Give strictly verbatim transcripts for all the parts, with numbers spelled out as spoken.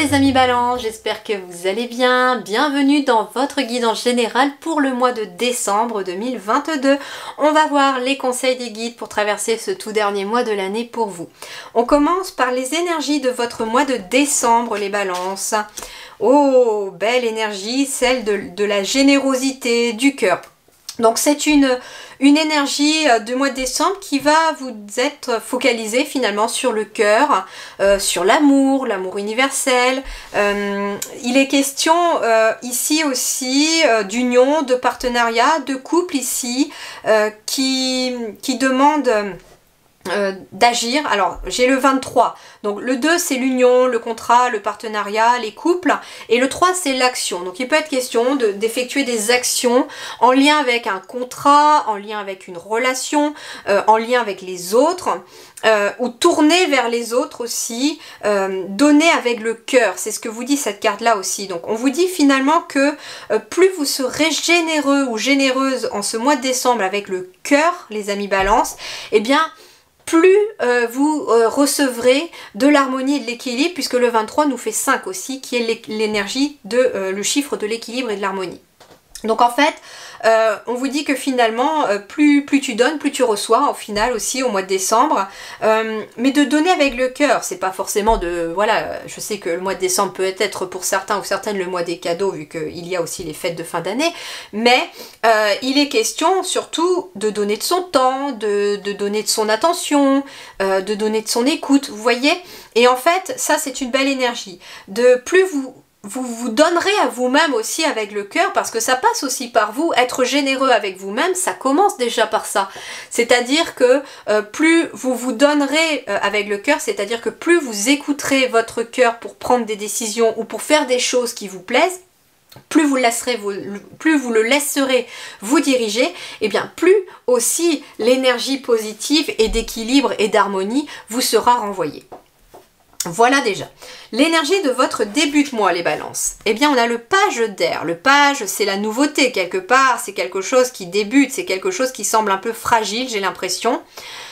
les amis Balance, j'espère que vous allez bien. Bienvenue dans votre guidance générale pour le mois de décembre deux mille vingt-deux. On va voir les conseils des guides pour traverser ce tout dernier mois de l'année pour vous. On commence par les énergies de votre mois de décembre les Balances. Oh, belle énergie, celle de, de la générosité, du cœur. Donc c'est une, une énergie du mois de décembre qui va vous être focalisée finalement sur le cœur, euh, sur l'amour, l'amour universel. Euh, il est question euh, ici aussi euh, d'union, de partenariat, de couple ici euh, qui, qui demande... Euh, d'agir. Alors j'ai le vingt-trois, donc le deux c'est l'union, le contrat, le partenariat, les couples, et le trois c'est l'action. Donc il peut être question de, d'effectuer des actions en lien avec un contrat, en lien avec une relation, euh, en lien avec les autres, euh, ou tourner vers les autres aussi, euh, donner avec le cœur, c'est ce que vous dit cette carte là aussi. Donc on vous dit finalement que euh, plus vous serez généreux ou généreuse en ce mois de décembre avec le cœur les amis Balance, et eh bien plus euh, vous euh, recevrez de l'harmonie et de l'équilibre, puisque le vingt-trois nous fait cinq aussi, qui est l'énergie de euh, le chiffre de l'équilibre et de l'harmonie. Donc en fait, euh, on vous dit que finalement, euh, plus, plus tu donnes, plus tu reçois, au final aussi au mois de décembre. Euh, mais de donner avec le cœur, c'est pas forcément de... Voilà, je sais que le mois de décembre peut être pour certains ou certaines le mois des cadeaux, vu qu'il y a aussi les fêtes de fin d'année. Mais euh, il est question surtout de donner de son temps, de, de donner de son attention, euh, de donner de son écoute, vous voyez. Et en fait, ça c'est une belle énergie. De plus vous... vous vous donnerez à vous-même aussi avec le cœur, parce que ça passe aussi par vous. Être généreux avec vous-même, ça commence déjà par ça. C'est-à-dire que euh, plus vous vous donnerez euh, avec le cœur, c'est-à-dire que plus vous écouterez votre cœur pour prendre des décisions ou pour faire des choses qui vous plaisent, plus vous, laisserez vous, plus vous le laisserez vous diriger, et bien plus aussi l'énergie positive et d'équilibre et d'harmonie vous sera renvoyée. Voilà déjà. L'énergie de votre début de mois, les Balances. Eh bien, on a le page d'air. Le page, c'est la nouveauté quelque part. C'est quelque chose qui débute. C'est quelque chose qui semble un peu fragile, j'ai l'impression.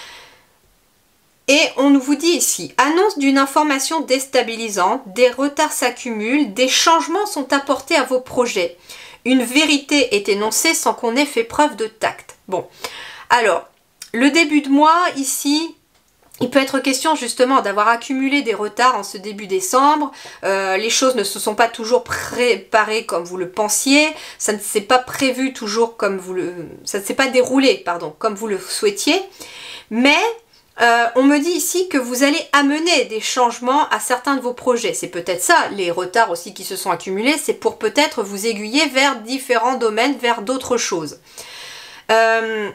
Et on vous dit ici, annonce d'une information déstabilisante, des retards s'accumulent, des changements sont apportés à vos projets. Une vérité est énoncée sans qu'on ait fait preuve de tact. Bon, alors, le début de mois, ici... il peut être question justement d'avoir accumulé des retards en ce début décembre, euh, les choses ne se sont pas toujours préparées comme vous le pensiez, ça ne s'est pas prévu toujours comme vous le... ça ne s'est pas déroulé, pardon, comme vous le souhaitiez, mais euh, on me dit ici que vous allez amener des changements à certains de vos projets. C'est peut-être ça, les retards aussi qui se sont accumulés, c'est pour peut-être vous aiguiller vers différents domaines, vers d'autres choses. Euh...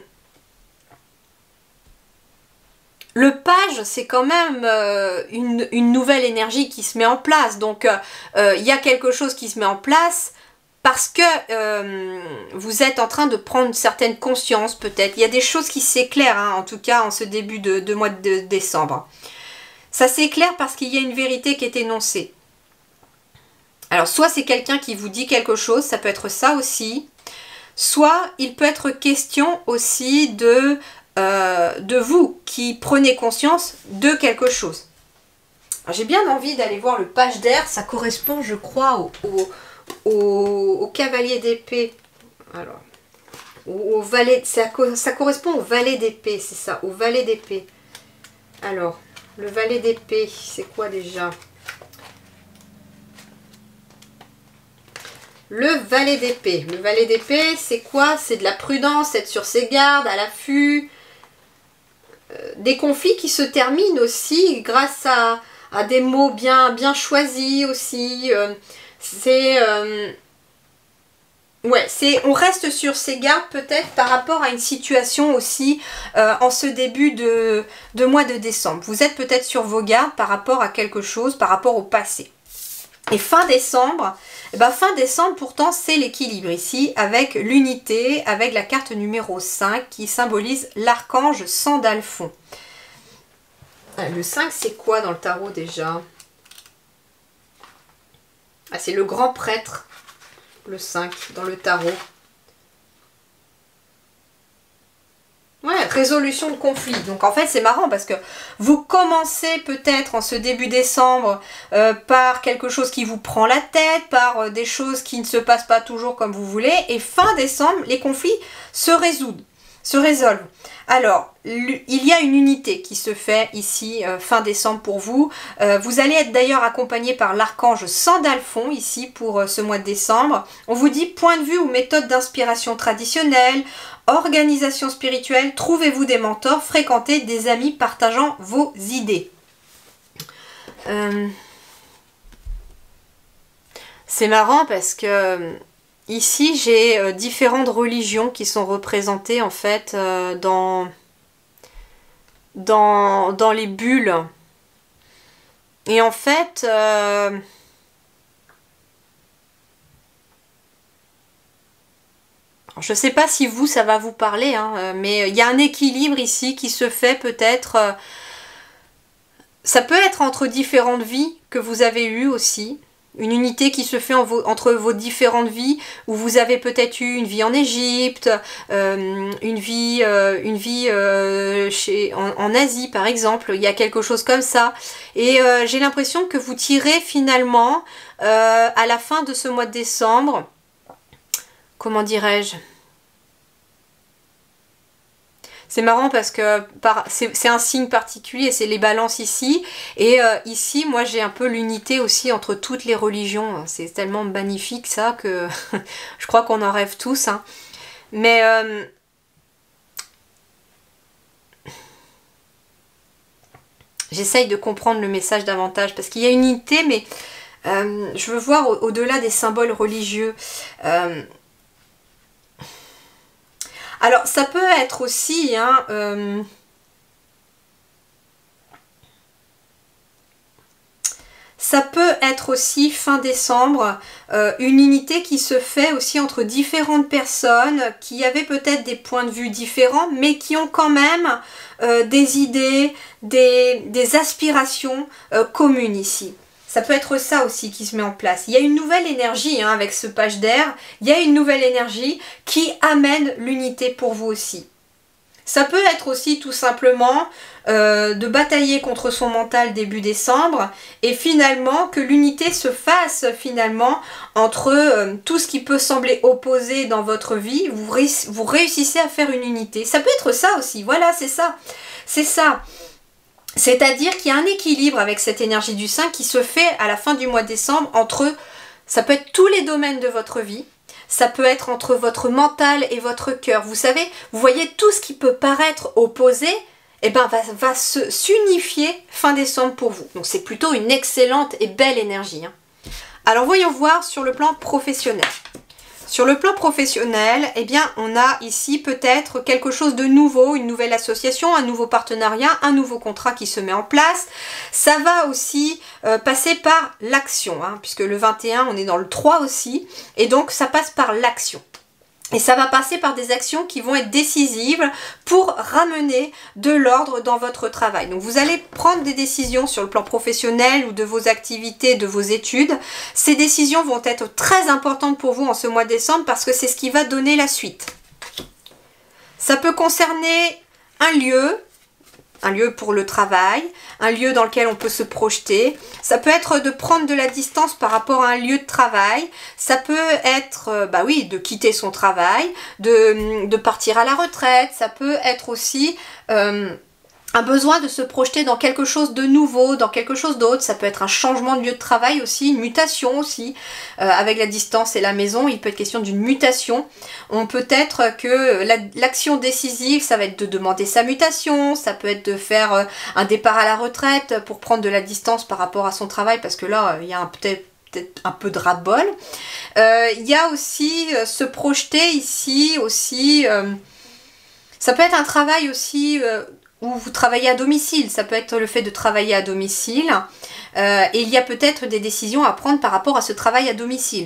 Le page, c'est quand même euh, une, une nouvelle énergie qui se met en place. Donc, il euh, y a quelque chose qui se met en place parce que euh, vous êtes en train de prendre une certaine conscience, peut-être. Il y a des choses qui s'éclairent, hein, en tout cas, en ce début de, de mois de décembre. Ça s'éclaire parce qu'il y a une vérité qui est énoncée. Alors, soit c'est quelqu'un qui vous dit quelque chose, ça peut être ça aussi. Soit, il peut être question aussi de... Euh, de vous qui prenez conscience de quelque chose. J'ai bien envie d'aller voir le page d'air, ça correspond je crois au, au, au, au cavalier d'épée, alors au, au valet, ça, ça correspond au valet d'épée, c'est ça, au valet d'épée. Alors, le valet d'épée, c'est quoi déjà? Le valet d'épée, le valet d'épée c'est quoi? C'est de la prudence, être sur ses gardes, à l'affût. Des conflits qui se terminent aussi grâce à, à des mots bien, bien choisis aussi. Euh, c'est... Euh, ouais, c'est, on reste sur ses gardes peut-être par rapport à une situation aussi euh, en ce début de, de mois de décembre. Vous êtes peut-être sur vos gardes par rapport à quelque chose, par rapport au passé. Et fin décembre, eh ben fin décembre pourtant c'est l'équilibre ici avec l'unité, avec la carte numéro cinq qui symbolise l'archange Sandalphon. Le cinq c'est quoi dans le tarot déjà? Ah, c'est le grand prêtre, le cinq dans le tarot. Ouais, résolution de conflit. Donc en fait c'est marrant parce que vous commencez peut-être en ce début décembre euh, par quelque chose qui vous prend la tête, par euh, des choses qui ne se passent pas toujours comme vous voulez, et fin décembre les conflits se résoudent, se résolvent. Alors, il y a une unité qui se fait ici, euh, fin décembre pour vous. Euh, vous allez être d'ailleurs accompagné par l'archange Sandalphon ici pour euh, ce mois de décembre. On vous dit point de vue ou méthode d'inspiration traditionnelle, organisation spirituelle, trouvez-vous des mentors, fréquentez des amis partageant vos idées. Euh... C'est marrant parce que... Ici, j'ai euh, différentes religions qui sont représentées en fait euh, dans, dans, dans les bulles. Et en fait, euh, je ne sais pas si vous, ça va vous parler, hein, mais il y a un équilibre ici qui se fait peut-être... Euh, ça peut être entre différentes vies que vous avez eues aussi. Une unité qui se fait en vo entre vos différentes vies, où vous avez peut-être eu une vie en Égypte, euh, une vie, euh, une vie euh, chez, en, en Asie par exemple, il y a quelque chose comme ça. Et euh, j'ai l'impression que vous tirez finalement, euh, à la fin de ce mois de décembre, comment dirais-je ? C'est marrant parce que c'est un signe particulier, c'est les balances ici. Et euh, ici, moi j'ai un peu l'unité aussi entre toutes les religions. C'est tellement magnifique ça que je crois qu'on en rêve tous. Hein. Mais euh, j'essaye de comprendre le message davantage parce qu'il y a une unité, mais euh, je veux voir au-delà des symboles religieux. Euh, Alors, ça peut être aussi, hein, euh, ça peut être aussi fin décembre, euh, une unité qui se fait aussi entre différentes personnes qui avaient peut-être des points de vue différents, mais qui ont quand même euh, des idées, des, des aspirations euh, communes ici. Ça peut être ça aussi qui se met en place. Il y a une nouvelle énergie hein, avec ce page d'air. Il y a une nouvelle énergie qui amène l'unité pour vous aussi. Ça peut être aussi tout simplement euh, de batailler contre son mental début décembre et finalement que l'unité se fasse finalement entre euh, tout ce qui peut sembler opposé dans votre vie. Vous, réuss vous réussissez à faire une unité. Ça peut être ça aussi. Voilà, c'est ça. C'est ça. C'est-à-dire qu'il y a un équilibre avec cette énergie du cinq qui se fait à la fin du mois de décembre entre, ça peut être tous les domaines de votre vie, ça peut être entre votre mental et votre cœur. Vous savez, vous voyez tout ce qui peut paraître opposé, eh ben, va, va s'unifier fin décembre pour vous. Donc c'est plutôt une excellente et belle énergie. Hein. Alors voyons voir sur le plan professionnel. Sur le plan professionnel, eh bien, on a ici peut-être quelque chose de nouveau, une nouvelle association, un nouveau partenariat, un nouveau contrat qui se met en place. Ça va aussi euh, passer par l'action, hein, puisque le vingt et un, on est dans le trois aussi, et donc ça passe par l'action. Et ça va passer par des actions qui vont être décisives pour ramener de l'ordre dans votre travail. Donc vous allez prendre des décisions sur le plan professionnel ou de vos activités, de vos études. Ces décisions vont être très importantes pour vous en ce mois de décembre parce que c'est ce qui va donner la suite. Ça peut concerner un lieu, un lieu pour le travail, un lieu dans lequel on peut se projeter. Ça peut être de prendre de la distance par rapport à un lieu de travail. Ça peut être, bah oui, de quitter son travail, de, de partir à la retraite. Ça peut être aussi euh, un besoin de se projeter dans quelque chose de nouveau, dans quelque chose d'autre. Ça peut être un changement de lieu de travail aussi, une mutation aussi. Euh, avec la distance et la maison, il peut être question d'une mutation. On peut être que l'action décisive, ça va être de demander sa mutation. Ça peut être de faire euh, un départ à la retraite pour prendre de la distance par rapport à son travail. Parce que là, il y a peut-être peut-être un peu de ras-le-bol. Euh, il y a aussi euh, se projeter ici aussi. Euh, ça peut être un travail aussi... Euh, où vous travaillez à domicile, ça peut être le fait de travailler à domicile, euh, et il y a peut-être des décisions à prendre par rapport à ce travail à domicile.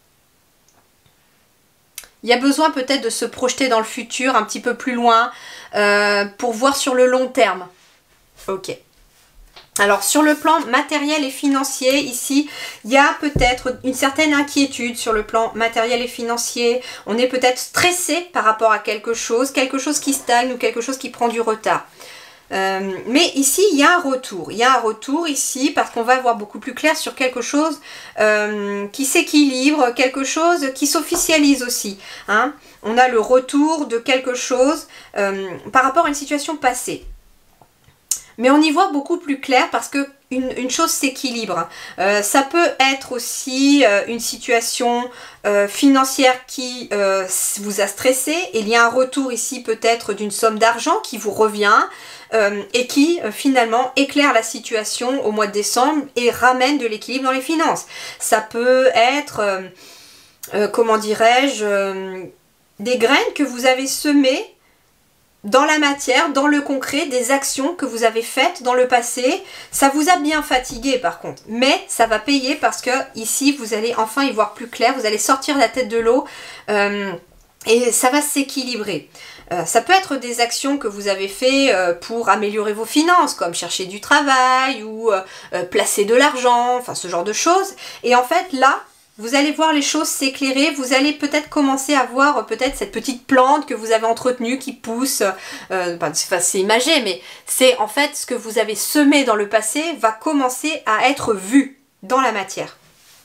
Il y a besoin peut-être de se projeter dans le futur, un petit peu plus loin, euh, pour voir sur le long terme. Ok. Alors sur le plan matériel et financier, ici, il y a peut-être une certaine inquiétude sur le plan matériel et financier. On est peut-être stressé par rapport à quelque chose, quelque chose qui stagne ou quelque chose qui prend du retard. Euh, mais ici, il y a un retour. Il y a un retour ici parce qu'on va voir beaucoup plus clair sur quelque chose euh, qui s'équilibre, quelque chose qui s'officialise aussi. Hein. On a le retour de quelque chose euh, par rapport à une situation passée. Mais on y voit beaucoup plus clair parce que une, une chose s'équilibre. Euh, ça peut être aussi euh, une situation euh, financière qui euh, vous a stressé. Et il y a un retour ici peut-être d'une somme d'argent qui vous revient euh, et qui euh, finalement éclaire la situation au mois de décembre et ramène de l'équilibre dans les finances. Ça peut être, euh, euh, comment dirais-je, euh, des graines que vous avez semées dans la matière, dans le concret, des actions que vous avez faites dans le passé. Ça vous a bien fatigué par contre, mais ça va payer parce que ici vous allez enfin y voir plus clair, vous allez sortir la tête de l'eau euh, et ça va s'équilibrer. Euh, ça peut être des actions que vous avez fait euh, pour améliorer vos finances, comme chercher du travail ou euh, euh, placer de l'argent, enfin ce genre de choses. Et en fait là, vous allez voir les choses s'éclairer, vous allez peut-être commencer à voir euh, peut-être cette petite plante que vous avez entretenue qui pousse, euh, enfin, c'est imagé, mais c'est en fait ce que vous avez semé dans le passé va commencer à être vu dans la matière.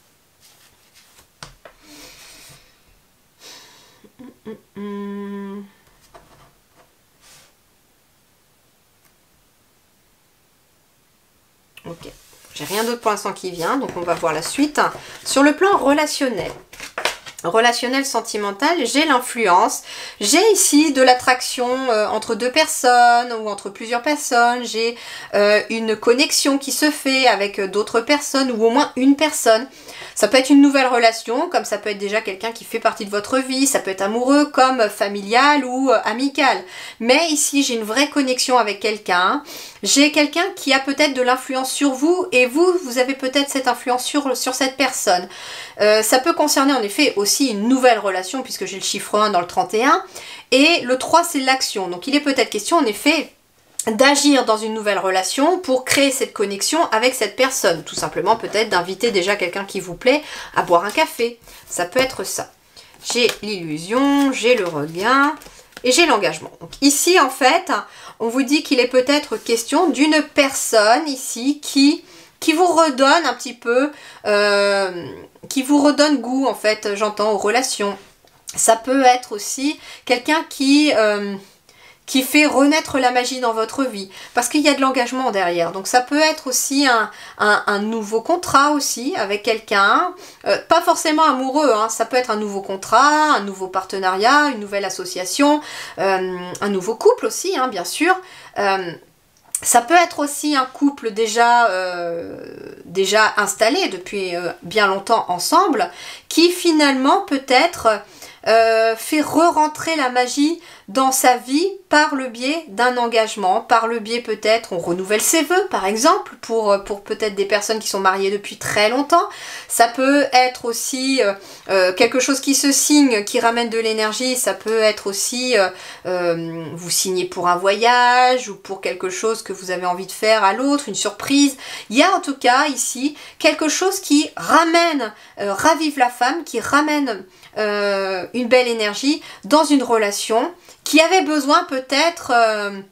Ok. J'ai rien d'autre pour l'instant qui vient, donc on va voir la suite. Sur le plan relationnel, relationnel sentimental, j'ai l'influence. J'ai ici de l'attraction euh, entre deux personnes ou entre plusieurs personnes. J'ai euh, une connexion qui se fait avec d'autres personnes ou au moins une personne. Ça peut être une nouvelle relation, comme ça peut être déjà quelqu'un qui fait partie de votre vie. Ça peut être amoureux comme familial ou euh, amical. Mais ici, j'ai une vraie connexion avec quelqu'un. J'ai quelqu'un qui a peut-être de l'influence sur vous et vous, vous avez peut-être cette influence sur, sur cette personne. Euh, ça peut concerner en effet aussi une nouvelle relation puisque j'ai le chiffre un dans le trente et un. Et le trois, c'est l'action. Donc il est peut-être question en effet d'agir dans une nouvelle relation pour créer cette connexion avec cette personne. Tout simplement peut-être d'inviter déjà quelqu'un qui vous plaît à boire un café. Ça peut être ça. J'ai l'illusion, j'ai le regain et j'ai l'engagement. Donc ici en fait, on vous dit qu'il est peut-être question d'une personne ici qui, qui vous redonne un petit peu, euh, qui vous redonne goût en fait, j'entends, aux relations. Ça peut être aussi quelqu'un qui... Euh, qui fait renaître la magie dans votre vie, parce qu'il y a de l'engagement derrière. Donc ça peut être aussi un, un, un nouveau contrat aussi avec quelqu'un, euh, pas forcément amoureux, hein. Ça peut être un nouveau contrat, un nouveau partenariat, une nouvelle association, euh, un nouveau couple aussi, hein, bien sûr. Euh, Ça peut être aussi un couple déjà, euh, déjà installé depuis euh, bien longtemps ensemble, qui finalement peut-être euh, fait re-rentrer la magie dans sa vie par le biais d'un engagement, par le biais peut-être, on renouvelle ses vœux par exemple, pour, pour peut-être des personnes qui sont mariées depuis très longtemps. Ça peut être aussi euh, euh, quelque chose qui se signe, qui ramène de l'énergie. Ça peut être aussi, euh, euh, vous signez pour un voyage ou pour quelque chose que vous avez envie de faire à l'autre, une surprise. Il y a en tout cas ici quelque chose qui ramène, euh, ravive la femme, qui ramène euh, une belle énergie dans une relation qui avait besoin peut-être, euh,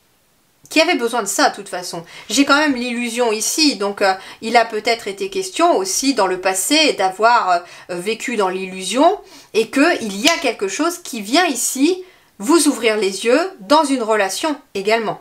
qui avait besoin de ça de toute façon. J'ai quand même l'illusion ici, donc euh, il a peut-être été question aussi dans le passé d'avoir euh, vécu dans l'illusion et qu'il y a quelque chose qui vient ici vous ouvrir les yeux dans une relation également.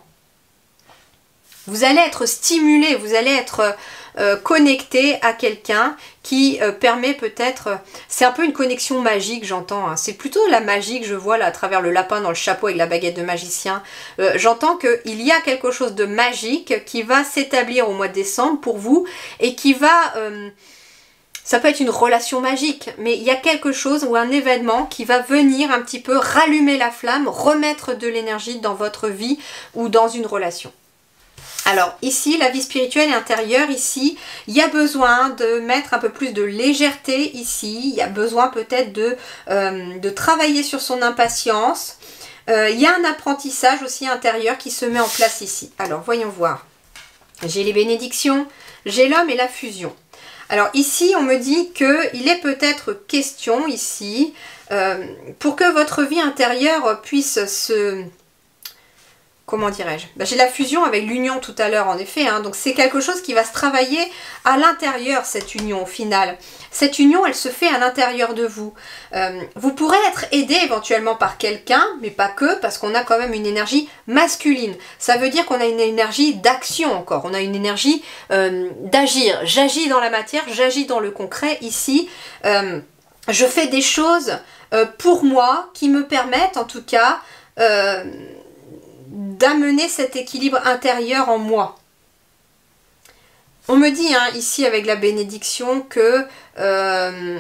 Vous allez être stimulé, vous allez être euh, connecté à quelqu'un qui euh, permet peut-être... Euh, c'est un peu une connexion magique, j'entends. Hein. C'est plutôt la magie que je vois là à travers le lapin dans le chapeau avec la baguette de magicien. Euh, j'entends qu'il y a quelque chose de magique qui va s'établir au mois de décembre pour vous et qui va... Euh, ça peut être une relation magique, mais il y a quelque chose ou un événement qui va venir un petit peu rallumer la flamme, remettre de l'énergie dans votre vie ou dans une relation. Alors ici, la vie spirituelle et intérieure, ici, il y a besoin de mettre un peu plus de légèreté ici, il y a besoin peut-être de, euh, de travailler sur son impatience. Euh, il y a un apprentissage aussi intérieur qui se met en place ici. Alors voyons voir. j'ai les bénédictions, j'ai l'homme et la fusion. Alors ici, on me dit qu'il est peut-être question ici, euh, pour que votre vie intérieure puisse se... Comment dirais-je? Ben, j'ai la fusion avec l'union tout à l'heure, en effet. Hein, donc c'est quelque chose qui va se travailler à l'intérieur, cette union, au final. Cette union, elle se fait à l'intérieur de vous. Euh, vous pourrez être aidé éventuellement par quelqu'un, mais pas que, parce qu'on a quand même une énergie masculine. Ça veut dire qu'on a une énergie d'action encore. On a une énergie euh, d'agir. J'agis dans la matière, j'agis dans le concret. Ici, euh, je fais des choses euh, pour moi qui me permettent, en tout cas... Euh, d'amener cet équilibre intérieur en moi. On me dit hein, ici avec la bénédiction que euh,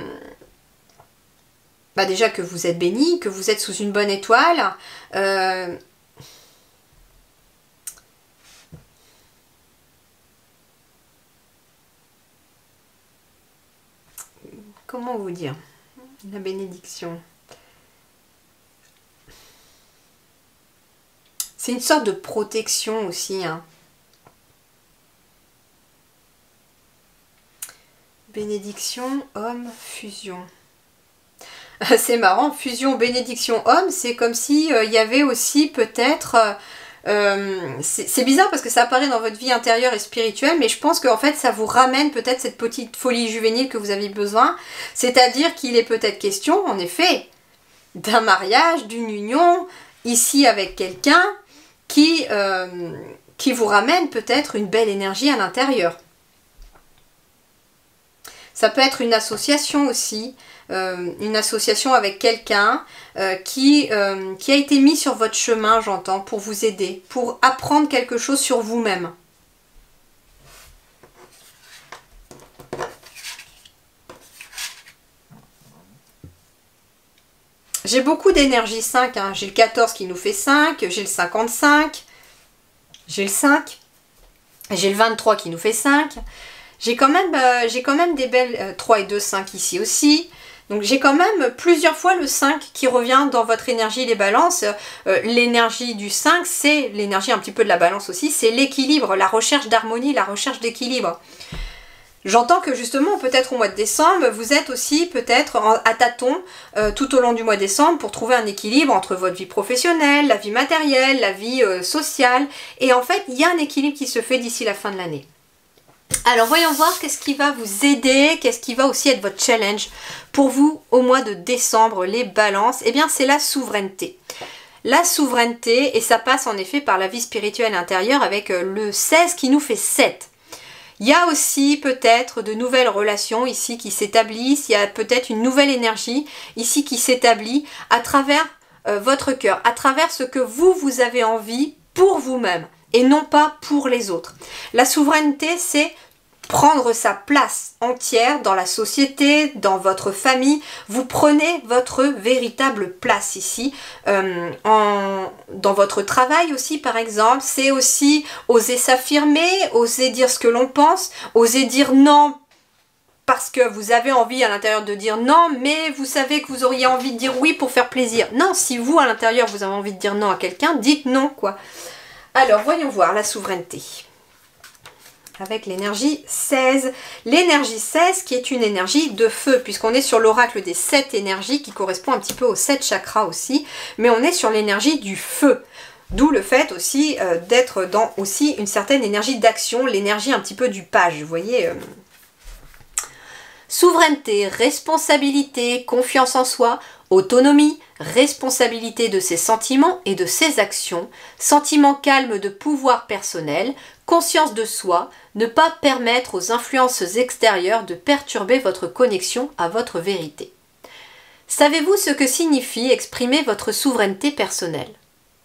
bah déjà que vous êtes béni, que vous êtes sous une bonne étoile. Euh, comment vous dire la bénédiction? C'est une sorte de protection aussi. Hein. Bénédiction, homme, fusion. C'est marrant, fusion, bénédiction, homme, c'est comme si euh, il y avait aussi peut-être... Euh, c'est bizarre parce que ça apparaît dans votre vie intérieure et spirituelle, mais je pense qu'en fait ça vous ramène peut-être cette petite folie juvénile que vous avez besoin. C'est-à-dire qu'il est peut-être question, en effet, d'un mariage, d'une union, ici avec quelqu'un, Qui, euh, qui vous ramène peut-être une belle énergie à l'intérieur. Ça peut être une association aussi, euh, une association avec quelqu'un euh, qui, euh, qui a été mis sur votre chemin, j'entends, pour vous aider, pour apprendre quelque chose sur vous-même. J'ai beaucoup d'énergie cinq, hein. J'ai le quatorze qui nous fait cinq, j'ai le cinquante-cinq, j'ai le cinq, j'ai le vingt-trois qui nous fait cinq, j'ai quand même, euh, j'ai quand même des belles euh, trois et deux, cinq ici aussi, donc j'ai quand même plusieurs fois le cinq qui revient dans votre énergie, les balances. Euh, l'énergie du cinq, c'est l'énergie un petit peu de la balance aussi, c'est l'équilibre, la recherche d'harmonie, la recherche d'équilibre. J'entends que justement, peut-être au mois de décembre, vous êtes aussi peut-être à tâtons euh, tout au long du mois de décembre pour trouver un équilibre entre votre vie professionnelle, la vie matérielle, la vie euh, sociale. Et en fait, il y a un équilibre qui se fait d'ici la fin de l'année. Alors, voyons voir qu'est-ce qui va vous aider, qu'est-ce qui va aussi être votre challenge pour vous au mois de décembre, les balances. Eh bien, c'est la souveraineté. La souveraineté, et ça passe en effet par la vie spirituelle intérieure avec euh, le seize qui nous fait sept. Il y a aussi peut-être de nouvelles relations ici qui s'établissent, il y a peut-être une nouvelle énergie ici qui s'établit à travers euh, votre cœur, à travers ce que vous, vous avez envie pour vous-même et non pas pour les autres. La souveraineté, c'est prendre sa place entière dans la société, dans votre famille. Vous prenez votre véritable place ici. Euh, en, dans votre travail aussi, par exemple. C'est aussi oser s'affirmer, oser dire ce que l'on pense, oser dire non parce que vous avez envie à l'intérieur de dire non, mais vous savez que vous auriez envie de dire oui pour faire plaisir. Non, si vous, à l'intérieur, vous avez envie de dire non à quelqu'un, dites non, quoi. Alors, voyons voir la souveraineté. Avec l'énergie seize. L'énergie seize qui est une énergie de feu, puisqu'on est sur l'oracle des sept énergies qui correspond un petit peu aux sept chakras aussi, mais on est sur l'énergie du feu. D'où le fait aussi euh, d'être dans aussi une certaine énergie d'action, l'énergie un petit peu du page, vous voyez. Euh... Souveraineté, responsabilité, confiance en soi, autonomie, responsabilité de ses sentiments et de ses actions, sentiment calme de pouvoir personnel, conscience de soi, ne pas permettre aux influences extérieures de perturber votre connexion à votre vérité. Savez-vous ce que signifie exprimer votre souveraineté personnelle?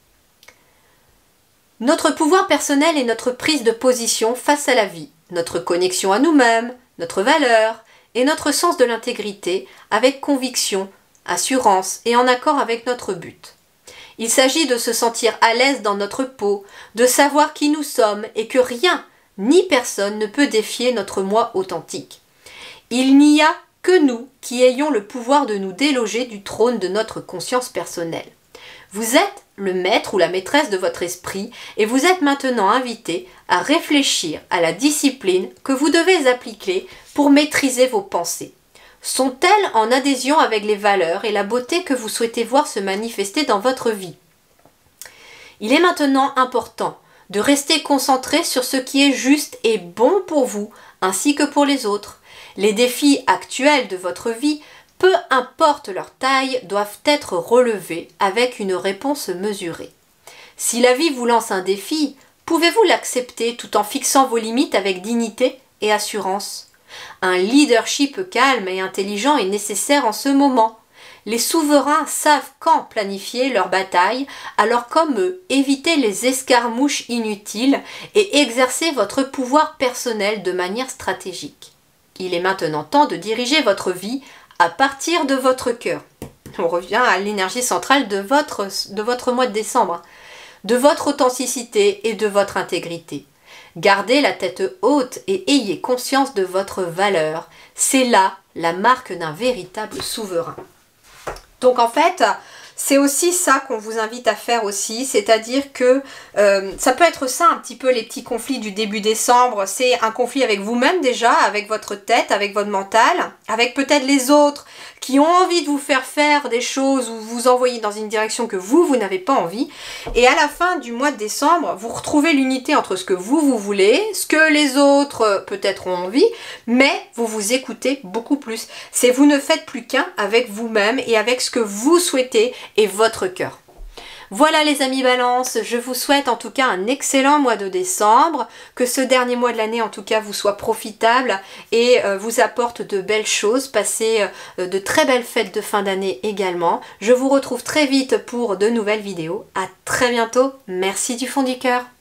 Notre pouvoir personnel est notre prise de position face à la vie, notre connexion à nous-mêmes, notre valeur et notre sens de l'intégrité avec conviction, assurance et en accord avec notre but. Il s'agit de se sentir à l'aise dans notre peau, de savoir qui nous sommes et que rien ni personne ne peut défier notre moi authentique. Il n'y a que nous qui ayons le pouvoir de nous déloger du trône de notre conscience personnelle. Vous êtes le maître ou la maîtresse de votre esprit et vous êtes maintenant invité à réfléchir à la discipline que vous devez appliquer pour maîtriser vos pensées. Sont-elles en adhésion avec les valeurs et la beauté que vous souhaitez voir se manifester dans votre vie? Il est maintenant important de rester concentré sur ce qui est juste et bon pour vous ainsi que pour les autres. Les défis actuels de votre vie, peu importe leur taille, doivent être relevés avec une réponse mesurée. Si la vie vous lance un défi, pouvez-vous l'accepter tout en fixant vos limites avec dignité et assurance? Un leadership calme et intelligent est nécessaire en ce moment. Les souverains savent quand planifier leur bataille, alors comme eux, évitez les escarmouches inutiles et exercez votre pouvoir personnel de manière stratégique. Il est maintenant temps de diriger votre vie à partir de votre cœur. On revient à l'énergie centrale de votre, de votre mois de décembre, de votre authenticité et de votre intégrité. Gardez la tête haute et ayez conscience de votre valeur. C'est là la marque d'un véritable souverain. Donc en fait, c'est aussi ça qu'on vous invite à faire aussi, c'est-à-dire que euh, ça peut être ça un petit peu les petits conflits du début décembre, c'est un conflit avec vous-même déjà, avec votre tête, avec votre mental, avec peut-être les autres qui ont envie de vous faire faire des choses ou vous envoyer dans une direction que vous, vous n'avez pas envie. Et à la fin du mois de décembre, vous retrouvez l'unité entre ce que vous, vous voulez, ce que les autres peut-être ont envie, mais vous vous écoutez beaucoup plus. C'est vous ne faites plus qu'un avec vous-même et avec ce que vous souhaitez et votre cœur. Voilà les amis Balance, je vous souhaite en tout cas un excellent mois de décembre, que ce dernier mois de l'année en tout cas vous soit profitable et euh, vous apporte de belles choses, passez euh, de très belles fêtes de fin d'année également. Je vous retrouve très vite pour de nouvelles vidéos, à très bientôt, merci du fond du cœur.